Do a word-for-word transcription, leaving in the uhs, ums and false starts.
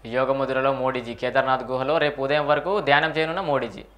యోగముద్రలో మోడీజీ కేదార్నాథ్ గుహలో రేపు ఉదయం వరకు ధ్యానం చేయనున్న మోడీజీ